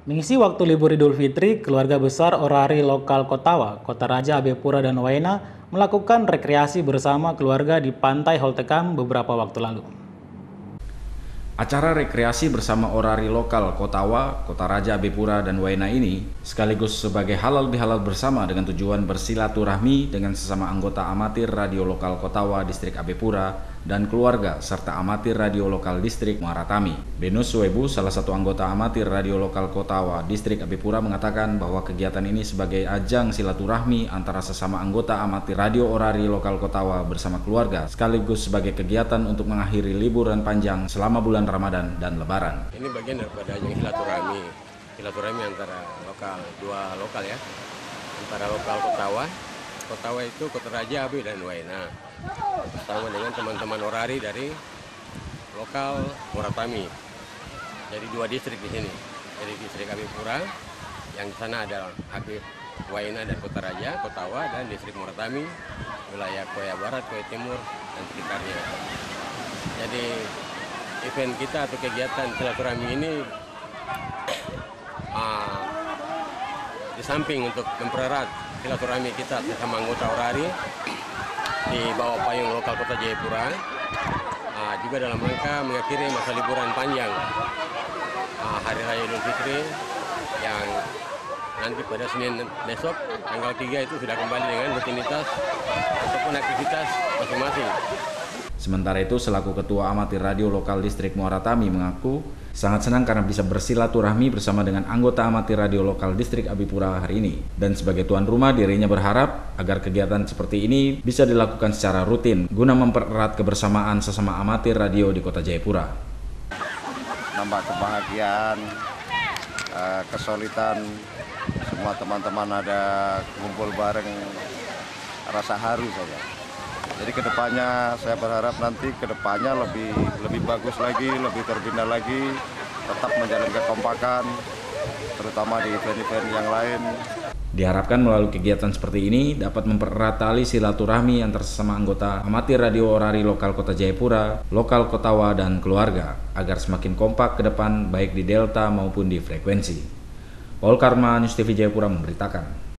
Mengisi waktu libur Idul Fitri, keluarga besar Orari Lokal Kotawa, Kota Raja, Abepura, dan Waena melakukan rekreasi bersama keluarga di Pantai Holtekam beberapa waktu lalu. Acara rekreasi bersama Orari Lokal Kotawa, Kota Raja, Abepura, dan Waena ini sekaligus sebagai halal bihalal bersama dengan tujuan bersilaturahmi dengan sesama anggota amatir radio lokal Kotawa, Distrik Abepura, dan keluarga serta amatir radio lokal Distrik Muara Tami. Benus Suebu, salah satu anggota amatir radio lokal Kotawa, Distrik Abepura, mengatakan bahwa kegiatan ini sebagai ajang silaturahmi antara sesama anggota amatir radio Orari Lokal Kotawa bersama keluarga, sekaligus sebagai kegiatan untuk mengakhiri liburan panjang selama bulan Ramadan dan Lebaran. Ini bagian daripada ajang silaturahmi antara dua lokal ya, antara lokal Kotawa itu Kota Raja, Abe, dan Waena, bersama dengan teman-teman Orari dari lokal Muara Tami. Jadi dua distrik di sini, jadi distrik Abepura yang di sana ada Abe, Waena, dan Kota Raja, Kotawa, dan distrik Muara Tami, wilayah Koya Barat, Koya Timur, dan sekitarnya. Jadi event kita atau kegiatan silaturahmi ini di samping untuk mempererat silaturahmi kita bersama anggota Orari di bawah payung lokal Kota Jayapura, juga dalam rangka mengakhiri masa liburan panjang Hari Raya Idul Fitri yang nanti pada Senin besok tanggal 3 itu sudah kembali dengan rutinitas ataupun aktivitas masing-masing. Sementara itu, selaku Ketua Amatir Radio Lokal Distrik Muara Tami mengaku sangat senang karena bisa bersilaturahmi bersama dengan anggota amatir radio lokal Distrik Abepura hari ini. Dan sebagai tuan rumah, dirinya berharap agar kegiatan seperti ini bisa dilakukan secara rutin guna mempererat kebersamaan sesama amatir radio di Kota Jayapura. Nambah kebahagiaan, kesulitan, semua teman-teman ada kumpul bareng, rasa haru saja. Jadi kedepannya saya berharap nanti kedepannya lebih bagus lagi, lebih terbina lagi, tetap menjalin kekompakan, terutama di event-event yang lain. Diharapkan melalui kegiatan seperti ini dapat mempererat tali silaturahmi antar sesama anggota amatir radio Orari Lokal Kota Jayapura, Lokal Kotawa, dan keluarga agar semakin kompak ke depan baik di delta maupun di frekuensi. Paul Karma, News TV Jayapura memberitakan.